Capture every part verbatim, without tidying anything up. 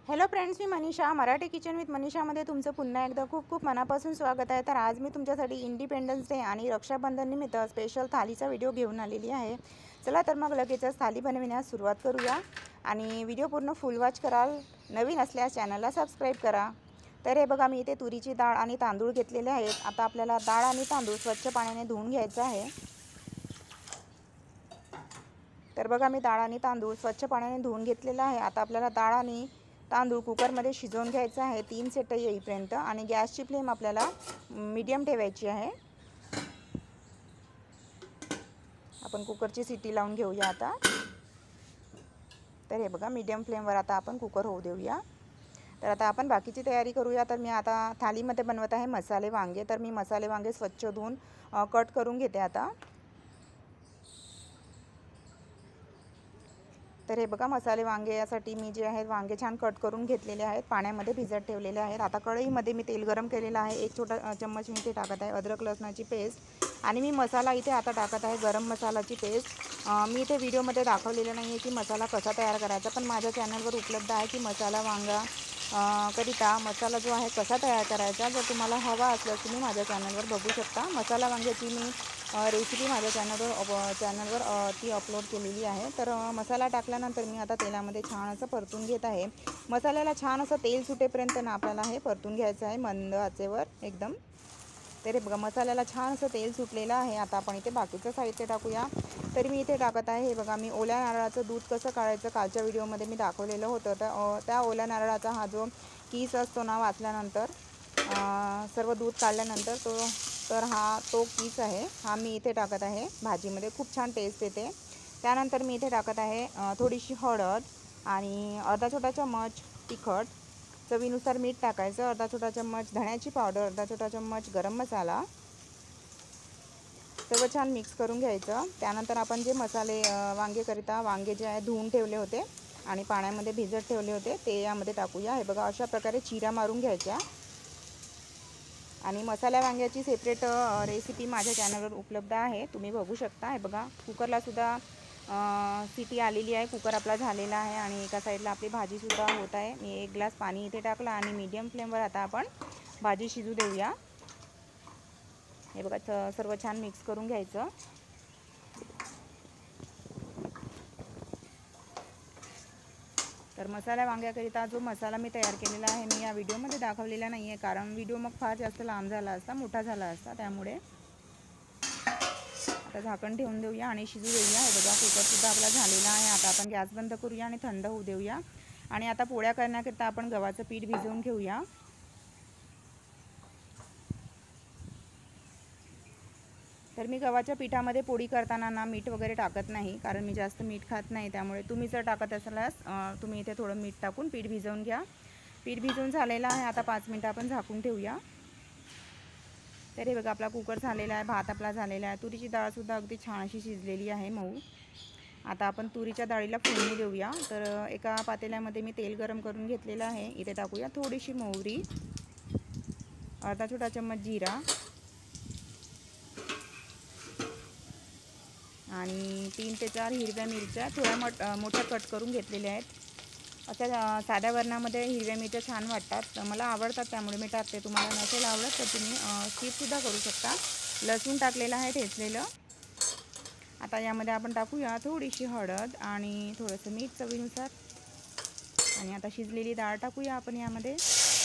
Hello friends, मी Manisha Marathi kitchen with मनीषामध्ये तुमचं पुन्हा एकदा खूप खूप मनापासून स्वागत आहे। तर आज मी तुमच्यासाठी इंडिपेंडन्स डे आणि रक्षाबंधन निमित्त स्पेशल थालीचा व्हिडिओ घेऊन आलेली आहे। चला तर मग लगेचच थाली बनवण्यास सुरुवात करूया आणि व्हिडिओ पूर्ण फुल वॉच कराल। नवीन असल्यास चॅनलला सबस्क्राईब करा। तर हे बघा, मी इथे तुरीची डाळ आणि तांदूळ घेतलेले आहेत। आता आपल्याला डाळ आणि तांदूळ स्वच्छ पाण्याने धुवून घ्यायचं आहे। तर बघा, मी डाळ आणि तांदूळ स्वच्छ पाण्याने धुवून घेतलेला आहे। आता आपल्याला डाळ आणि तांदूळ कुकरमध्ये शिजवून घ्यायचं आहे तीन शिट्ट्या येईपर्यंत आणि गॅसची फ्लेम आपल्याला मीडियम ठेवायची आहे। आपण कुकरची शिट्टी लावून घेऊया आता। तर हे बघा, मीडियम फ्लेमवर आता आपण कुकर होऊ देऊया। तर आता आपण बाकीची तयारी करूया। तर मी आता थालीमध्ये बनवत आहे मसाले वांगे। तर मी मसाले वांगे स्वच्छ धुवून कट करून घेते आता। तर हे बघा, मसाले वांगे यासाठी मी जे आहेत वांगे छान कट करून घेतलेले आहेत, पाण्यामध्ये भिजत ठेवलेले आहेत। आता कढईमध्ये मी तेल गरम केलेलं आहे। एक छोटा चम्मच मी इथे टाकत आहे अद्रक लसणाची पेस्ट आणि मी मसाला इथे आता टाकत आहे गरम मसालाची पेस्ट। मी इथे व्हिडिओमध्ये दाखवलेलं नाही आहे की मसाला कसा तयार करायचा, पण माझ्या चॅनलवर उपलब्ध आहे की मसाला वांगा करिता मसाला जो आहे कसा तयार करायचा। जर तुम्हाला हवा असल्यास तुम्ही माझ्या चॅनलवर बघू शकता। मसाला वांग्याची मी रेसिपी माझ्या चॅनलवर चॅनलवर ती अपलोड केलेली आहे। तर मसाला टाकल्यानंतर मी आता तेलामध्ये छान असं परतून घेत आहे। मसाल्याला छान असं तेल सुटेपर्यंत ना आपल्याला हे परतून घ्यायचं आहे मंद आचेवर एकदम। तर हे बघा, मसाल्याला छान असं तेल सुटलेलं आहे। आता आपण इथे बाकीचं साहित्य टाकूया। तर मी इथे टाकत आहे हे बघा, मी ओल्या नारळाचं दूध कसं काढायचं कालच्या व्हिडिओमध्ये मी दाखवलेलं होतं। तर त्या ओल्या नारळाचा हा जो कीस असतो ना वाचल्यानंतर सर्व दूध काढल्यानंतर तो तर हा तो कीस आहे, हा मी इथे टाकत आहे भाजीमध्ये, खूप छान टेस्ट येते। त्यानंतर मी इथे टाकत आहे थोडीशी हळद आणि अर्धा छोटा चम्मच तिखट, चवीनुसार मीठ टाकायचं, अर्धा छोटा चम्मच धण्याची पावडर, अर्धा छोटा चम्मच गरम मसाला, सर्व छान मिक्स करून घ्यायचं। त्यानंतर आपण जे मसाले वांगेकरिता वांगे जे आहे धुवून ठेवले होते आणि पाण्यामध्ये भिजत ठेवले होते ते यामध्ये टाकूया। हे बघा, अशा प्रकारे चिरा मारून घ्यायच्या आणि मसाला वांग्याची सेपरेट रेसिपी माझ्या चॅनलवर उपलब्ध आहे, तुम्ही बघू शकता। हे बघा, कुकरला सुद्धा सिटी आलेली आहे, कुकर आपला झालेला आहे आणि एका साईडला आपली भाजीसुद्धा होत आहे। मी एक ग्लास पाणी इथे टाकलं आणि मीडियम फ्लेमवर आता आपण भाजी शिजू देऊया। हे बघा, सर्व छान मिक्स करून घ्यायचं। तर मसाला वांग्याकरिता जो मसाला मी तयार केलेला आहे मी या व्हिडिओमध्ये दाखवलेला नाही आहे, कारण व्हिडिओ मग फार जास्त लांब झाला असता, मोठा झाला असता, त्यामुळे आता झाकण ठेवून देऊया आणि शिजू देऊया। हे बघा, कुकरसुद्धा आपला झालेला आहे। आता आपण गॅस बंद करूया आणि थंड होऊ देऊया आणि आता पोळ्या करण्याकरिता आपण गव्हाचं पीठ भिजवून घेऊया। तर मी गव्हाच्या पिठामध्ये पोळी करताना ना मीठ वगैरे टाकत नाही, कारण मी जास्त मीठ खात नाही, त्यामुळे तुम्ही जर टाकत असल्यास तुम्ही इथे थोडं मीठ टाकून पीठ भिजवून घ्या। पीठ भिजवून झालेलं आहे, आता पाच मिनटं आपण झाकून ठेवूया। तर हे बघा, आपला कुकर झालेला आहे, भात आपला झालेला आहे, तुरीची डाळसुद्धा अगदी छान अशी शिजलेली आहे मऊ। आता आपण तुरीच्या डाळीला फोडणी देऊया। तर एका पातेल्यामध्ये मी तेल गरम करून घेतलेलं आहे, इथे टाकूया थोडीशी मोहरी, अर्धा छोटा चम्मच जिरा आणि तीन ते चार हिरव्या मिरच्या थोड्या मोठ मोठ्या कट करून घेतलेल्या आहेत। अशा साध्या वरणामध्ये हिरव्या मिरच्या छान वाटतात, मला आवडतात त्यामुळे मी टाकते। तुम्हाला नसेल आवडत तर तुम्ही स्किपसुद्धा करू शकता। लसूण टाकलेलं आहे ठेचलेलं। आता यामध्ये आपण टाकूया थोडीशी हळद आणि थोडंसं मीठ चवीनुसार आणि आता शिजलेली डाळ टाकूया आपण यामध्ये।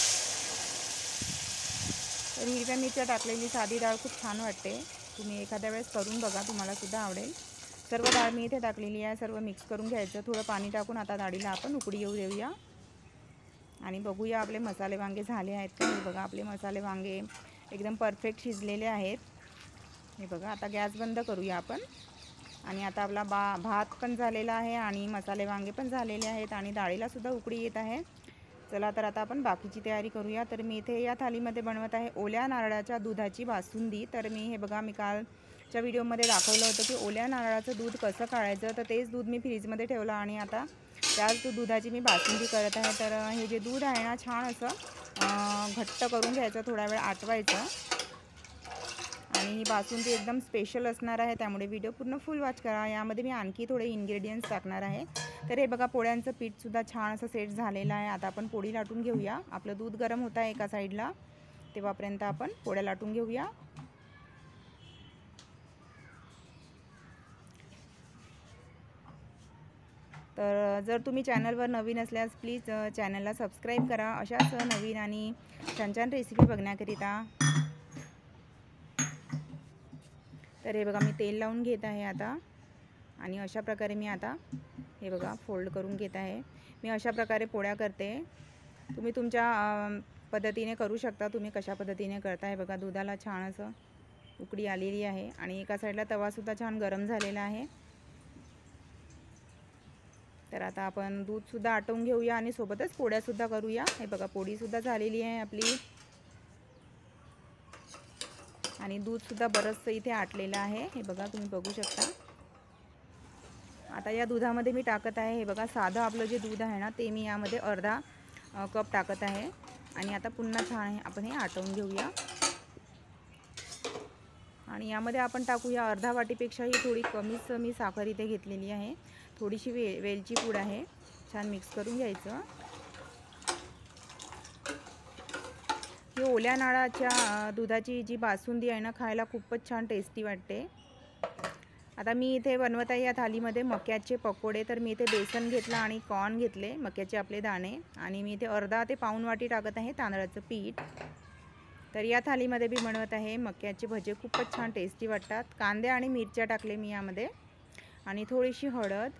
तर हिरव्या मिरच्या टाकलेली साधी डाळ खूप छान वाटते, तुम्ही एखाद्या वेळेस करून बघा, तुम्हाला सुद्धा आवडेल। सर्व डाळ मी इथे टाकलेली आहे, सर्व मिक्स करून घ्यायचं। थोडं पाणी टाकून आता डाळीला आपण उकळी येऊ देऊया आणि बघूया आपले मसाले वांगे झाले आहेत का। हे बघा, आपले मसाले वांगे एकदम परफेक्ट शिजलेले आहेत। हे बघा, आता गॅस बंद करूया आपण आणि आता आपला बा भात पण झालेला आहे आणि मसाले वांगे पण झालेले आहेत आणि डाळीला सुद्धा उकळी येत आहे। चला तर आता आपण बाकीची तयारी करूया। तर मी इथे या थालीमध्ये बनवत आहे ओल्या नारळाच्या दुधाची बासुंदी। तर मी हे बघा, मी कालच्या व्हिडिओमध्ये दाखवलं होतं की ओल्या नारळाचं दूध कसं काढायचं, तर तेच दूध मी फ्रीजमध्ये ठेवलं आणि आता त्याच दुधाची मी बासुंदी करत आहे। तर हे जे दूध आहे ना छान असं घट्ट करून घ्यायचं, थोडा वेळ आटवायचं आणि ही बासुंदी एकदम स्पेशल असणार आहे, त्यामुळे व्हिडिओ पूर्ण फुल वॉच करा। यामध्ये मी आणखी थोडे इन्ग्रेडियंट्स टाकणार आहे। तर हे बघा पोळ्यांचं पीठसुद्धा छान असं सेट झालेलं आहे. आता आपण पोळी लाटून घेऊया. आपलं दूध गरम होत आहे एका साईडला, तेव्हापर्यंत आपण पोळ्या लाटून घेऊया. तर जर तुम्ही चॅनलवर नवीन असल्यास प्लीज चॅनलला सबस्क्राईब करा अशाच नवीन आणि छान छान रेसिपी बघण्याकरिता. तर हे बघा मी तेल लावून घेत आहे आता आणि अशा प्रकारे मी आता हे बघा फोल्ड करून घेत आहे. मी अशा प्रकारे पोळ्या करते. तुम्ही तुमच्या पद्धतीने करू शकता. तुम्ही कशा पद्धतीने करताय बघा. दुधाला छान असं उकळी आलेली आहे आणि एका साईडला तवासुद्धा छान गरम झालेला आहे. तर आता आपण दूधसुद्धा आटवून घेऊया आणि सोबतच पोळ्यासुद्धा करूया. हे बघा पोळीसुद्धा झालेली आहे आपली आणि दूधसुद्धा बरंचसं इथे आटलेलं आहे. हे बघा तुम्ही बघू शकता. आता या दुधामध्ये मी टाकत आहे हे बघा साधं आपलं जे दूध आहे ना ते मी यामध्ये अर्धा कप टाकत आहे आणि आता पुन्हा छान आपण हे आटवून घेऊया. आणि यामध्ये आपण टाकूया अर्धा वाटीपेक्षाही थोडी कमीच मी साखर इथे घेतलेली आहे. थोडीशी वे वेलची पूड आहे. छान मिक्स करून घ्यायचं. ही ओल्या नारळाच्या दुधाची जी बासुंदी आहे ना खायला खूपच छान टेस्टी वाटते. आता मी इथे बनवत आहे या थालीमध्ये मक्याचे पकोडे. तर मी इथे बेसन घेतलं आणि कॉर्न घेतले मक्याचे आपले दाणे आणि मी इथे अर्धा ते पाऊण वाटी टाकत आहे तांदळाचं पीठ. तर या थालीमध्ये मी बनवत आहे मक्याचे भजे. खूपच छान टेस्टी वाटतात. कांदे आणि मिरच्या टाकले मी यामध्ये आणि थोडीशी हळद,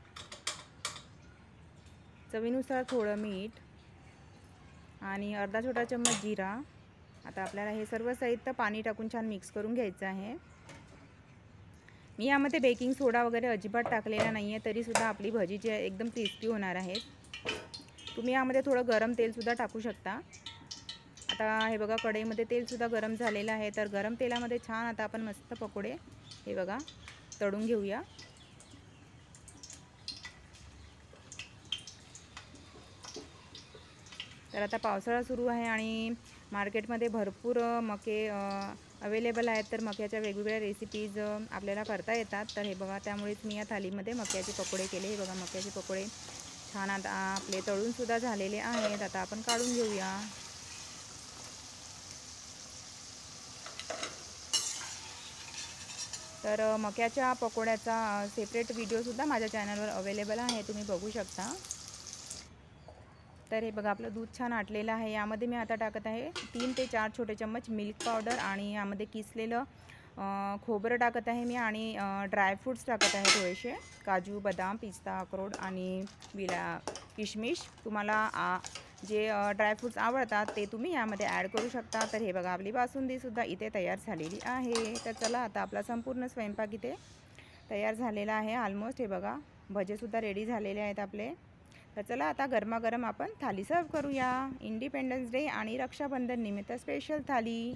चवीनुसार थोडं मीठ आणि अर्धा छोटा चम्मच जिरा. आता आपल्याला हे सर्व साहित्य पाणी टाकून छान मिक्स करून घ्यायचं आहे. मी यामध्ये बेकिंग सोडा वगैरे अजिबात टाकलेला नाही आहे तरीसुद्धा आपली भजी जी आहे एकदम क्रिस्पी होणार आहेत. तुम्ही यामध्ये थोडं गरम तेलसुद्धा टाकू शकता. आता हे बघा कढईमध्ये तेलसुद्धा गरम झालेलं आहे. तर गरम तेलामध्ये छान आता आपण मस्त पकोडे हे बघा तळून घेऊया. तर आता पावसाळा सुरू आहे आणि मार्केटमध्ये भरपूर मके अवेलेबल आहेत. तर मक्याच्या वेगवेगळ्या रेसिपीज आपल्याला करता येतात. तर हे बघा त्यामुळेच मी या थालीमध्ये मक्याचे पकोडे केले. हे बघा मक्याचे पकोडे छान आता आपले तळूनसुद्धा झालेले आहेत. आता आपण काढून घेऊया. तर मक्याच्या पकोड्याचा सेपरेट व्हिडिओसुद्धा माझ्या चॅनलवर अवेलेबल आहे. तुम्ही बघू शकता. तर हे बघा आपलं दूध छान आटलेलं आहे. यामध्ये मी आता टाकत आहे तीन ते चार छोटे चम्मच मिल्क पावडर आणि यामध्ये किसलेलं खोबरं टाकत आहे मी आणि ड्रायफ्रूट्स टाकत आहे थोडेसे काजू, बदाम, पिस्ता, अक्रोड आणि विला किशमिश. तुम्हाला जे ड्रायफ्रूट्स आवडतात ते तुम्ही यामध्ये ॲड करू शकता. तर हे बघा आपली बासुंदीसुद्धा इथे तयार झालेली आहे. तर चला आता आपला संपूर्ण स्वयंपाक इथे तयार झालेला आहे ऑलमोस्ट. हे बघा भजेसुद्धा रेडी झालेले आहेत आपले. तर चला आता गरमागरम आपण थाली सर्व करूया. इंडिपेंडन्स डे आणि रक्षाबंधन निमित्त स्पेशल थाली.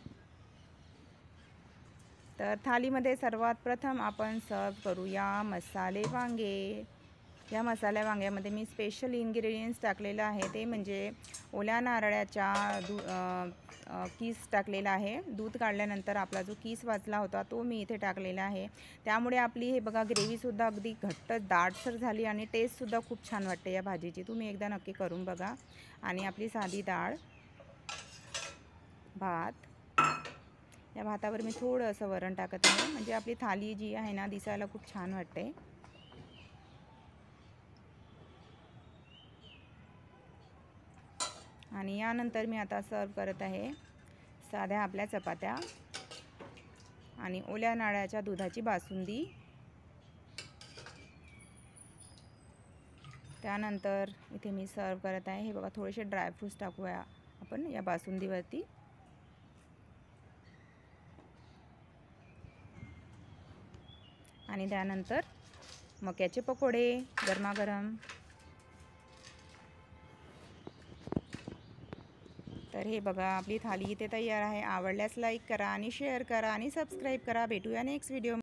तर थालीमध्ये सर्वात प्रथम आपण सर्व करूया मसाले वांगे. या मसाल्या वांग्यामध्ये मी स्पेशल इन्ग्रेडियंट्स टाकलेलं आहे ते म्हणजे ओल्या नारळाच्या दू कीस टाकलेला आहे. दूध काढल्यानंतर आपला जो कीस वाचला होता तो मी इथे टाकलेला आहे. त्यामुळे आपली हे बघा ग्रेव्हीसुद्धा अगदी घट्ट दाटसर झाली आणि टेस्टसुद्धा खूप छान वाटते या भाजीची. तुम्ही एकदा नक्की करून बघा. आणि आपली साधी डाळ, भात. या भातावर मी थोडं असं वरण टाकत आहे म्हणजे आपली थाली जी आहे ना दिसायला खूप छान वाटते. आणि यानंतर मी आता सर्व करत आहे साध्या आपल्या चपात्या आणि ओल्या नारळाच्या दुधाची बासुंदी. त्यानंतर इथे मी सर्व करत आहे हे बघा थोडेसे ड्रायफ्रूट्स टाकूया आपण या बासुंदीवरती. आणि त्यानंतर मक्याचे पकोडे गरमागरम. तर हे बघा आपली थाली इथे तयार आहे. आवडल्यास लाईक करा आणि शेअर करा आणि सबस्क्राईब करा. भेटूया नेक्स्ट व्हिडिओ.